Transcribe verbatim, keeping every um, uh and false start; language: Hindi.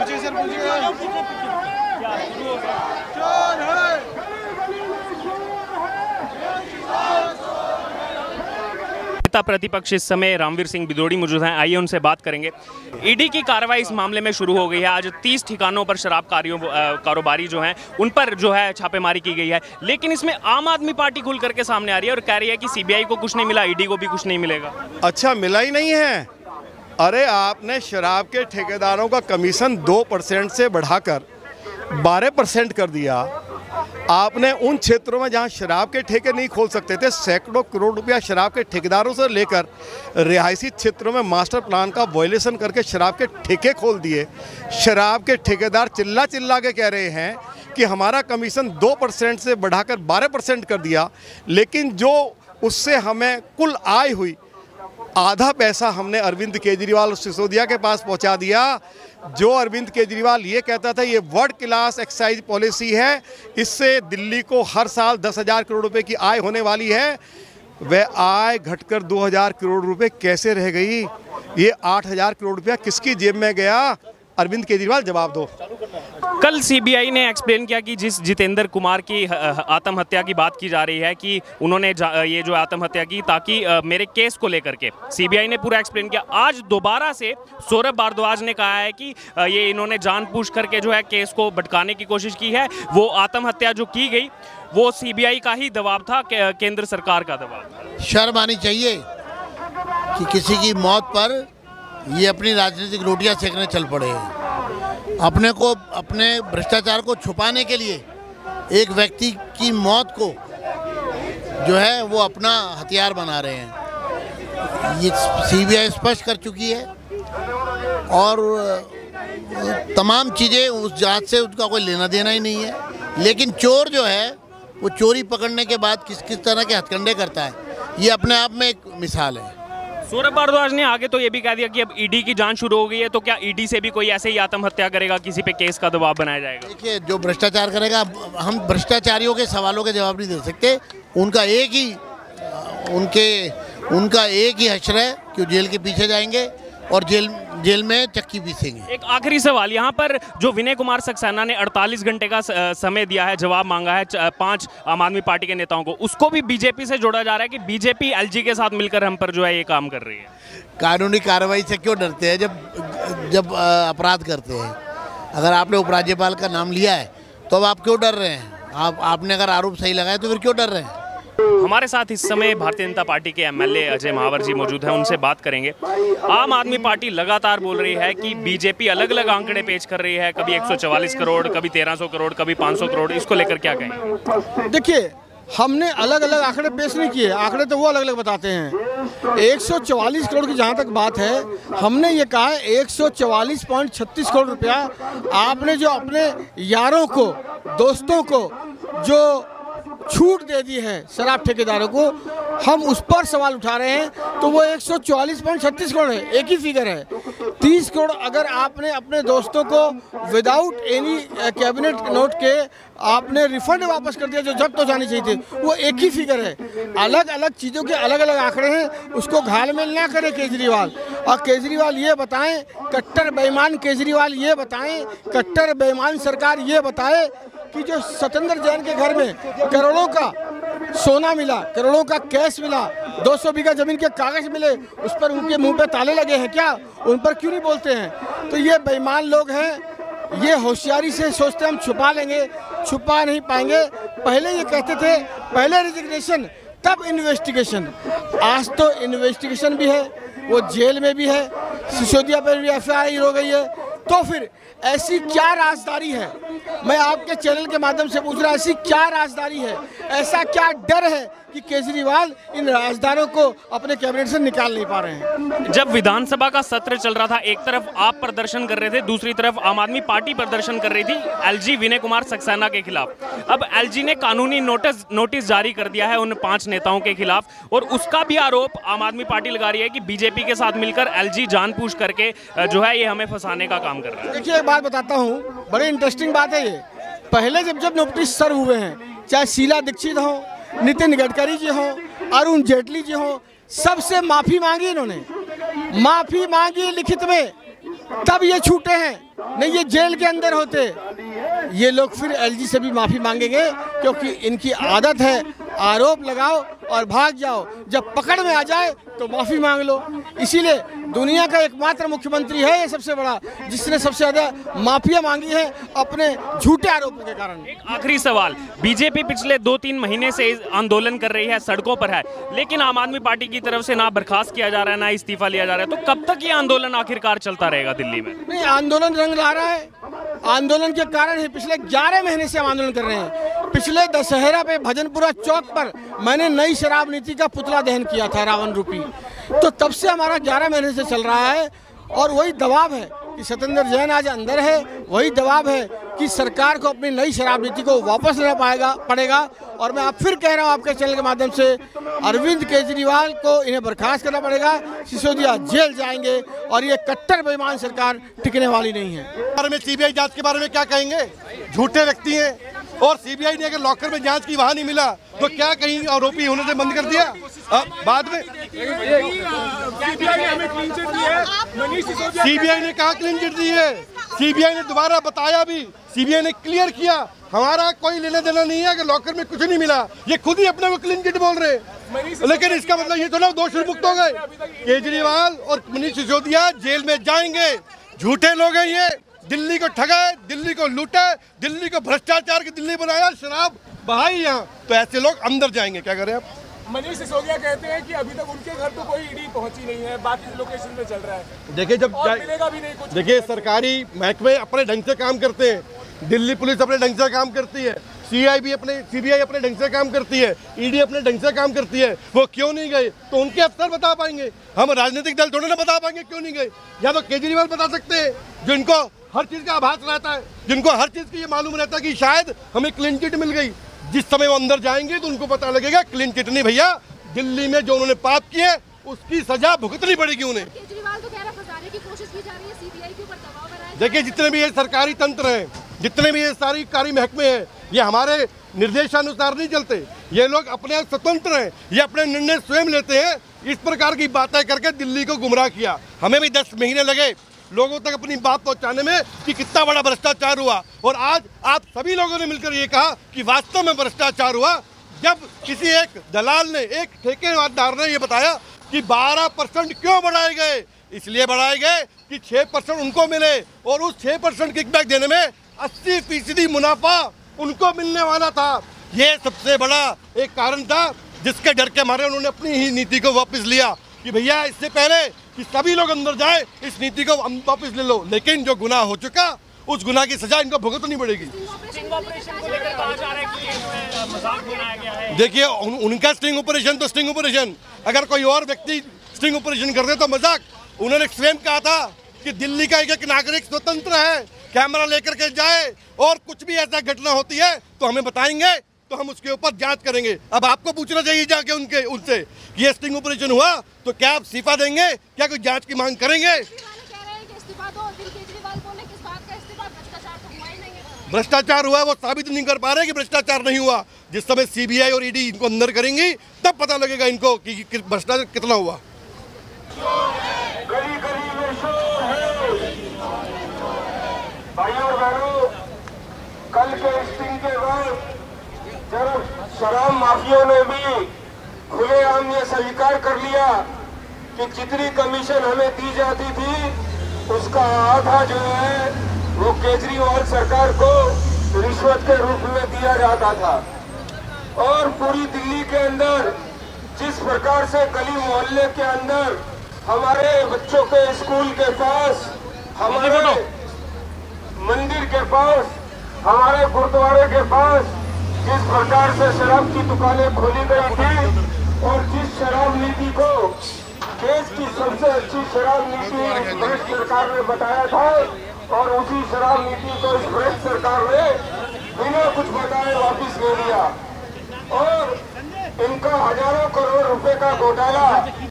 नेता प्रतिपक्ष इस समय रामवीर सिंह बिदोड़ी मौजूद हैं, आइए उनसे बात करेंगे। ईडी की कार्रवाई इस मामले में शुरू हो गई है। आज तीस ठिकानों पर शराब कारोबारी जो हैं उन पर जो है छापेमारी की गई है, लेकिन इसमें आम आदमी पार्टी खुल करके सामने आ रही है और कह रही है कि सीबीआई को कुछ नहीं मिला, ईडी को भी कुछ नहीं मिलेगा। अच्छा, मिला ही नहीं है? अरे आपने शराब के ठेकेदारों का कमीशन दो परसेंट से बढ़ाकर बारह परसेंट कर दिया। आपने उन क्षेत्रों में जहां शराब के ठेके नहीं खोल सकते थे, सैकड़ों करोड़ रुपया शराब के ठेकेदारों से लेकर रिहायशी क्षेत्रों में मास्टर प्लान का वायलेशन करके शराब के ठेके खोल दिए। शराब के ठेकेदार चिल्ला चिल्ला के कह रहे हैं कि हमारा कमीशन दो परसेंट से बढ़ाकर बारह परसेंट कर दिया, लेकिन जो उससे हमें कुल आय हुई आधा पैसा हमने अरविंद केजरीवाल और सिसोदिया के पास पहुंचा दिया। जो अरविंद केजरीवाल ये कहता था ये वर्ल्ड क्लास एक्साइज पॉलिसी है, इससे दिल्ली को हर साल दस हज़ार करोड़ रुपए की आय होने वाली है, वह आय घटकर दो हज़ार करोड़ रुपए कैसे रह गई? ये आठ हज़ार करोड़ रुपया किसकी जेब में गया? अरविंद केजरीवाल जवाब दो। कल सीबीआई ने एक्सप्लेन किया कि जिस जितेंद्र कुमार की आत्महत्या की बात की जा रही है कि उन्होंने ये जो आत्महत्या की ताकि मेरे केस को लेकर के, सीबीआई ने पूरा एक्सप्लेन किया। आज दोबारा से सौरभ भारद्वाज ने कहा है कि ये इन्होंने जानबूझ करके जो है केस को भटकाने की कोशिश की है। वो आत्महत्या जो की गई वो सीबीआई का ही दबाव था, केंद्र सरकार का दबाव। शर्म आनी चाहिए कि किसी की मौत पर ये अपनी राजनीतिक रोटियां सेकने चल पड़े हैं। अपने को, अपने भ्रष्टाचार को छुपाने के लिए एक व्यक्ति की मौत को जो है वो अपना हथियार बना रहे हैं। ये सीबीआई स्पष्ट कर चुकी है और तमाम चीज़ें उस जांच से उसका कोई लेना देना ही नहीं है। लेकिन चोर जो है वो चोरी पकड़ने के बाद किस किस तरह के हथकंडे करता है, ये अपने आप में एक मिसाल है। सौरभ भारद्वाज ने आगे तो ये भी कह दिया कि अब ईडी की जांच शुरू हो गई है, तो क्या ईडी से भी कोई ऐसे ही आत्महत्या करेगा, किसी पे केस का दबाव बनाया जाएगा? देखिए, जो भ्रष्टाचार करेगा, हम भ्रष्टाचारियों के सवालों के जवाब नहीं दे सकते। उनका एक ही उनके उनका एक ही हश्र है कि जेल के पीछे जाएंगे और जेल जेल में चक्की पीसेंगे। एक आखिरी सवाल, यहाँ पर जो विनय कुमार सक्सेना ने अड़तालीस घंटे का समय दिया है, जवाब मांगा है पांच आम आदमी पार्टी के नेताओं को, उसको भी बीजेपी से जोड़ा जा रहा है कि बीजेपी एलजी के साथ मिलकर हम पर जो है ये काम कर रही है। कानूनी कार्रवाई से क्यों डरते हैं जब जब अपराध करते हैं? अगर आपने उपराज्यपाल का नाम लिया है तो अब आप क्यों डर रहे हैं? आप आपने अगर आरोप सही लगाया तो फिर क्यों डर रहे हैं? हमारे साथ इस समय भारतीय जनता पार्टी के एमएलए अजय महावर जी मौजूद हैं, उनसे बात करेंगे। आम आदमी पार्टी लगातार बोल रही है कि बीजेपी अलग अलग आंकड़े पेश कर रही है, कभी एक सौ चवालीस करोड़, कभी तेरह सौ करोड़, कभी पाँच सौ करोड़, इसको लेकर क्या कहें? देखिए, हमने अलग अलग आंकड़े पेश नहीं किए, आंकड़े तो वो अलग अलग बताते हैं। एक सौ चवालीस करोड़ की जहाँ तक बात है, हमने ये कहा है एक सौ चवालीस पॉइंट छत्तीस करोड़ रुपया आपने जो अपने यारों को, दोस्तों को जो छूट दे दी है शराब ठेकेदारों को, हम उस पर सवाल उठा रहे हैं। तो वो एक सौ चौवालीस पॉइंट छत्तीस करोड़ है, एक ही फिगर है। तीस करोड़ अगर आपने अपने दोस्तों को विदाउट एनी कैबिनेट नोट के आपने रिफंड वापस कर दिया जो जब्त हो जानी चाहिए थे, वो एक ही फिगर है। अलग अलग चीज़ों के अलग अलग आंकड़े हैं, उसको घालमेल ना करे केजरीवाल। और केजरीवाल ये बताएं, कट्टर बेईमान केजरीवाल ये बताएं, कट्टर बेईमान सरकार ये बताए कि जो सत्येंद्र जैन के घर में करोड़ों का सोना मिला, करोड़ों का कैश मिला, दो सौ बीघा जमीन के कागज मिले, उस पर उनके मुंह पे ताले लगे हैं क्या? उन पर क्यों नहीं बोलते हैं? तो ये बेईमान लोग हैं, ये होशियारी से सोचते हम छुपा लेंगे, छुपा नहीं पाएंगे। पहले ये कहते थे पहले रिजिग्नेशन तब इन्वेस्टिगेशन, आज तो इन्वेस्टिगेशन भी है, वो जेल में भी है, सिसोदिया पर भी एफ आई आर हो गई है। तो फिर ऐसी क्या राजदारी है? मैं आपके चैनल के माध्यम से पूछ रहा, ऐसी क्या राजदारी है, ऐसा क्या डर है कि केजरीवाल इन राजदारों को अपने कैबिनेट से निकाल नहीं पा रहे हैं? जब विधानसभा का सत्र चल रहा था, एक तरफ आप प्रदर्शन कर रहे थे, दूसरी तरफ आम आदमी पार्टी प्रदर्शन कर रही थी एलजी विनय कुमार सक्सेना के खिलाफ। अब एलजी ने कानूनी नोटिस नोटिस जारी कर दिया है उन पांच नेताओं के खिलाफ, और उसका भी आरोप आम आदमी पार्टी लगा रही है कि बीजेपी के साथ मिलकर एलजी जानबूझ करके जो है ये हमें फंसाने का काम कर रहा है। देखिए, एक बात बताता हूँ, बड़ी इंटरेस्टिंग बात है ये। पहले जब जब नोटिस सर्व हुए हैं, चाहे शीला दीक्षित हो, नितिन गडकरी जी हो, अरुण जेटली जी हो, सबसे माफ़ी मांगी इन्होंने, माफ़ी मांगी लिखित में। तब ये छूटे हैं, नहीं ये जेल के अंदर होते। ये लोग फिर एलजी से भी माफ़ी मांगेंगे, क्योंकि इनकी आदत है आरोप लगाओ और भाग जाओ, जब पकड़ में आ जाए तो माफ़ी मांग लो। इसीलिए दुनिया का एकमात्र मुख्यमंत्री है ये सबसे बड़ा, जिसने सबसे ज़्यादा माफिया मांगी है अपने झूठे आरोपों के कारण। एक आखिरी सवाल, बीजेपी पिछले दो तीन महीने से आंदोलन कर रही है, सड़कों पर है, लेकिन आम आदमी पार्टी की तरफ से ना बर्खास्त किया जा रहा है, ना इस्तीफा लिया जा रहा है, तो कब तक ये आंदोलन आखिरकार चलता रहेगा दिल्ली में? नहीं, आंदोलन रंग ला रहा है। आंदोलन के कारण ही पिछले ग्यारह महीने से हम आंदोलन कर रहे हैं। पिछले दशहरा पे भजनपुरा चौक पर मैंने नई शराब नीति का पुतला दहन किया था, रावण रूपी। तो तब से हमारा ग्यारह महीने से चल रहा है, और वही दबाव है कि सत्येंद्र जैन आज अंदर है, वही दबाव है कि सरकार को अपनी नई शराब नीति को वापस लेना पाएगा पड़ेगा। और मैं अब फिर कह रहा हूं आपके चैनल के माध्यम से, अरविंद केजरीवाल को इन्हें बर्खास्त करना पड़ेगा, सिसोदिया जेल जाएंगे, और ये कट्टर बेईमान सरकार टिकने वाली नहीं है। बारे में सीबीआई जांच के बारे में क्या कहेंगे? झूठे व्यक्ति हैं, और सीबीआई ने अगर लॉकर में जांच की वहां नहीं मिला तो क्या कहीं आरोपी होने से बंद कर दिया? अब बाद में सीबीआई ने कहा क्लीन चिट दी है, सीबीआई ने दोबारा बताया भी, सीबीआई ने क्लियर किया हमारा कोई लेना देना नहीं है, अगर लॉकर में कुछ नहीं मिला, ये खुद ही अपने को क्लीन चिट बोल रहे हैं। लेकिन इसका मतलब ये थोड़ा दोषी मुक्त हो गए। केजरीवाल और मनीष सिसोदिया जेल में जाएंगे, झूठे लोग हैं ये, दिल्ली को ठगाए, दिल्ली को लूटा, दिल्ली को भ्रष्टाचार की दिल्ली बनाया, शराब बहाई यहाँ, तो ऐसे लोग अंदर जाएंगे। क्या करें आप? मनीष सिसोदिया कहते हैं कि अभी तक उनके घर तो कोई ईडी पहुंची नहीं है, बाकी लोकेशन पे चल रहा है। देखिए जब मिलेगा भी नहीं कुछ। देखिए सरकारी महकमे अपने ढंग से काम करते हैं, दिल्ली पुलिस अपने ढंग से काम करती है, सीआई भी अपने सीबीआई अपने ढंग से काम करती है, ईडी अपने ढंग से काम करती है। वो क्यों नहीं गए तो उनके अफसर बता पाएंगे, हम राजनीतिक दल थोड़े ना बता पाएंगे क्यों नहीं गए। या तो केजरीवाल बता सकते हैं, जो इनको हर चीज़ का आभास रहता है, जिनको हर चीज़ की ये मालूम रहता है कि शायद हमें क्लीन चिट मिल गई। जिस समय वो अंदर जाएंगे तो उनको पता लगेगा क्लीन चिट नहीं भैया, दिल्ली में जो उन्होंने पाप किए उसकी सजा भुगतनी पड़ेगी उन्हें। केजरीवाल तो कह रहा है फंसाने की कोशिश की जा रही है, सीबीआई के ऊपर दबाव बनाया। देखिए जितने भी ये सरकारी तंत्र हैं, जितने भी ये सारी कारी महकमे हैं, ये हमारे निर्देशानुसार नहीं चलते, ये लोग अपने स्वतंत्र हैं, ये अपने निर्णय स्वयं लेते हैं। इस प्रकार की बातें करके दिल्ली को गुमराह किया। हमें भी दस महीने लगे लोगों तक अपनी बात पहुंचाने में कि कितना बड़ा भ्रष्टाचार हुआ, और आज आप सभी लोगों ने मिलकर ये कहा कि वास्तव में भ्रष्टाचार हुआ, जब किसी एक दलाल ने, एक ठेकेदार ने ये बताया कि बारह परसेंट क्यों बढ़ाए गए, इसलिए बढ़ाए गए कि छह परसेंट उनको मिले, और उस छह परसेंट किकबैक देने में अस्सी फीसदी मुनाफा उनको मिलने वाला था। ये सबसे बड़ा एक कारण था जिसके डर के मारे उन्होंने अपनी ही नीति को वापस लिया कि भैया इससे पहले कि सभी लोग अंदर जाए इस नीति को वापस ले लो। लेकिन जो गुनाह हो चुका उस गुनाह की सजा इनको भुगतनी पड़ेगी। देखिए उन, उनका स्टिंग ऑपरेशन तो स्टिंग ऑपरेशन, अगर कोई और व्यक्ति स्टिंग ऑपरेशन कर दे तो मजाक। उन्होंने स्वयं कहा था कि दिल्ली का एक एक नागरिक स्वतंत्र है, कैमरा लेकर के जाए और कुछ भी ऐसा घटना होती है तो हमें बताएंगे, तो हम उसके ऊपर जांच करेंगे। अब आपको पूछना चाहिए जाके उनके उनसे कि ये स्टिंग ऑपरेशन हुआ तो क्या आप इस्तीफा देंगे, क्या कोई जांच की मांग करेंगे? भ्रष्टाचार हुआ वो साबित नहीं कर पा रहे कि भ्रष्टाचार नहीं हुआ। जिस समय सीबीआई और ईडी इनको अंदर करेंगी तब पता लगेगा इनको कि, कि भ्रष्टाचार कितना हुआ। भाइयों और बहनों, कल के स्टिंग के बाद जब शराब माफियों ने भी खुलेआम ये स्वीकार कर लिया कि जितनी कमीशन हमें दी जाती थी उसका आधा जो है वो केजरीवाल सरकार को रिश्वत के रूप में दिया जाता था, और पूरी दिल्ली के अंदर जिस प्रकार से गली मोहल्ले के अंदर हमारे बच्चों के स्कूल के पास, हमारे मंदिर के पास, हमारे गुरुद्वारे के पास जिस प्रकार से शराब की दुकानें खोली गई थी, और जिस शराब नीति को देश की सबसे अच्छी शराब नीति भ्रष्ट सरकार ने बताया था, और उसी शराब नीति को इस भ्रष्ट सरकार ने बिना कुछ बताए वापस ले लिया, और इनका हजारों करोड़ रुपए का घोटाला